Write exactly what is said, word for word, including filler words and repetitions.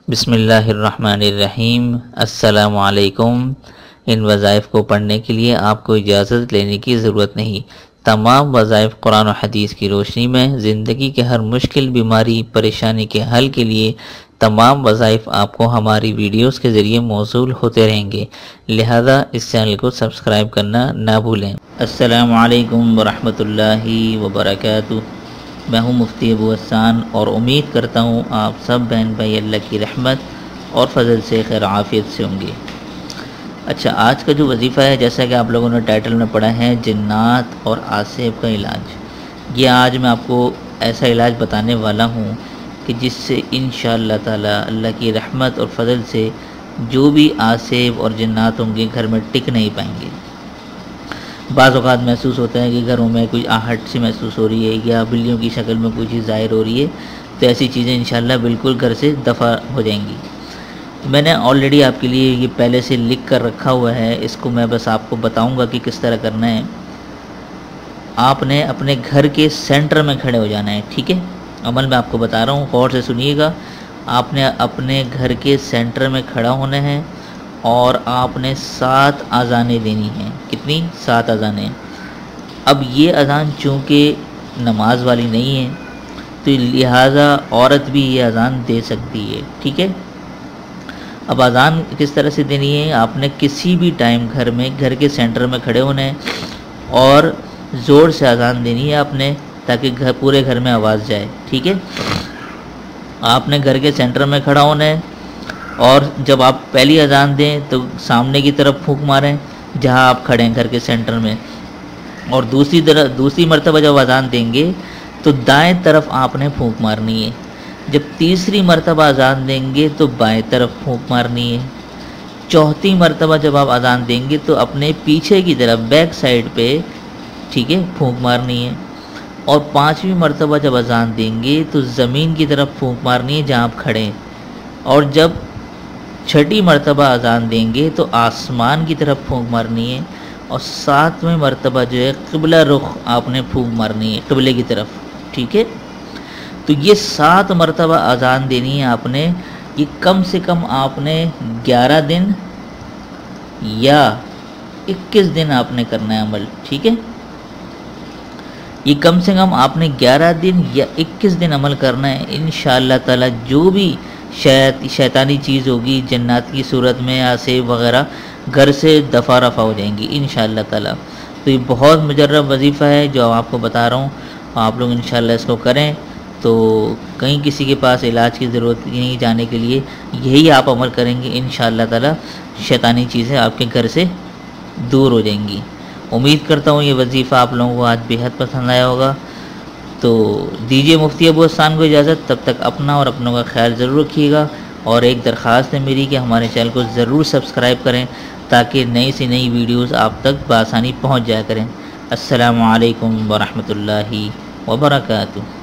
بسم اللہ الرحمن الرحیم۔ السلام علیکم۔ ان وظائف کو پڑھنے کے لیے آپ کو اجازت لینے کی ضرورت نہیں۔ تمام وظائف قرآن و حدیث کی روشنی میں زندگی کے ہر مشکل، بیماری، پریشانی کے حل کے لیے تمام وظائف آپ کو ہماری ویڈیوز کے ذریعے موصول ہوتے رہیں گے، لہذا اس چینل کو سبسکرائب کرنا نہ بھولیں۔ السلام علیکم ورحمۃ اللہ وبرکاتہ۔ میں ہوں مفتی ابو احسان اور امید کرتا ہوں آپ سب بہن بھائی اللہ کی رحمت اور فضل سے خیر عافیت سے ہوں گے۔ اچھا، آج کا جو وظیفہ ہے، جیسا کہ آپ لوگوں نے ٹائٹل میں پڑھا ہے، جنات اور آصف کا علاج، یہ آج میں آپ کو ایسا علاج بتانے والا ہوں کہ جس سے انشاءاللہ تعالی اللہ کی رحمت اور فضل سے جو بھی آصف اور جنات ہوں گے گھر میں ٹک نہیں پائیں گے۔ بعض اوقات محسوس ہوتا ہے کہ گھروں میں کوئی آہٹ سی محسوس ہو رہی ہے یا بلیوں کی شکل میں کوئی چیز ظاہر ہو رہی ہے، تو ایسی چیزیں انشاءاللہ بالکل گھر سے دفع ہو جائیں گی۔ میں نے آلریڈی آپ کے لیے یہ پہلے سے لکھ کر رکھا ہوا ہے، اس کو میں بس آپ کو بتاؤں گا کہ کس طرح کرنا ہے۔ آپ نے اپنے گھر کے سینٹر میں کھڑے ہو جانا ہے، ٹھیک ہے؟ عمل میں آپ کو بتا رہا ہوں، غور سے سنیے گا۔ آپ نے اپنے گھر کے سینٹر میں کھڑا ہونا ہے اور آپ نے سات اذانیں دینی ہیں۔ کتنی؟ سات اذانیں۔ اب یہ اذان چونکہ نماز والی نہیں ہے تو لہٰذا عورت بھی یہ اذان دے سکتی ہے، ٹھیک ہے؟ اب اذان کس طرح سے دینی ہے؟ آپ نے کسی بھی ٹائم گھر میں گھر کے سینٹر میں کھڑے ہونا ہے اور زور سے اذان دینی ہے آپ نے، تاکہ گھر پورے گھر میں آواز جائے، ٹھیک ہے؟ آپ نے گھر کے سینٹر میں کھڑا ہونا ہے اور جب آپ پہلی اذان دیں تو سامنے کی طرف پھونک ماریں جہاں آپ کھڑے ہیں گھر کے سینٹر میں، اور دوسری طرف دوسری مرتبہ جب اذان دیں گے تو دائیں طرف آپ نے پھونک مارنی ہے۔ جب تیسری مرتبہ اذان دیں گے تو بائیں طرف پھونک مارنی ہے۔ چوتھی مرتبہ جب آپ اذان دیں گے تو اپنے پیچھے کی طرف بیک سائڈ پہ، ٹھیک ہے، پھونک مارنی ہے۔ اور پانچویں مرتبہ جب اذان دیں گے تو زمین کی طرف پھونک مارنی ہے جہاں آپ کھڑے ہیں۔ اور جب چھٹی مرتبہ اذان دیں گے تو آسمان کی طرف پھونک مارنی ہے۔ اور ساتویں مرتبہ جو ہے قبلہ رخ آپ نے پھونک مارنی ہے، قبلے کی طرف، ٹھیک ہے؟ تو یہ سات مرتبہ اذان دینی ہے آپ نے۔ یہ کم سے کم آپ نے گیارہ دن یا اکیس دن آپ نے کرنا ہے عمل، ٹھیک ہے؟ یہ کم سے کم آپ نے گیارہ دن یا اکیس دن عمل کرنا ہے۔ انشاءاللہ تعالی جو بھی شیطانی چیز ہوگی جنات کی صورت میں، آصف وغیرہ، گھر سے دفع رفع ہو جائیں گی انشاءاللہ تعالی۔ تو یہ بہت مجرب وظیفہ ہے جو آپ کو بتا رہا ہوں، آپ لوگ انشاءاللہ اس کو کریں تو کہیں کسی کے پاس علاج کی ضرورت نہیں جانے کے لیے، یہی آپ عمل کریں گے انشاءاللہ تعالی، شیطانی چیزیں آپ کے گھر سے دور ہو جائیں گی۔ امید کرتا ہوں یہ وظیفہ آپ لوگوں کو آج بے حد پسند آیا ہوگا۔ تو دیجیے مفتی ابو احسان کو اجازت، تب تک اپنا اور اپنوں کا خیال ضرور رکھیے گا، اور ایک درخواست ہے میری کہ ہمارے چینل کو ضرور سبسکرائب کریں تاکہ نئی سے نئی ویڈیوز آپ تک بآسانی پہنچ جایا کریں۔ السلام علیکم ورحمۃ اللہ وبرکاتہ۔